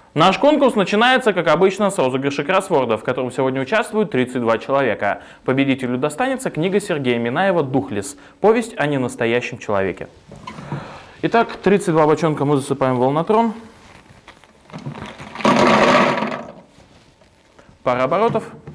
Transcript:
Наш конкурс начинается, как обычно, с розыгрыша кроссвордов, в котором сегодня участвуют 32 человека. Победителю достанется книга Сергея Минаева «Духлесс. Повесть о ненастоящем человеке». Итак, 32 бочонка мы засыпаем в волнотрон. Пара оборотов.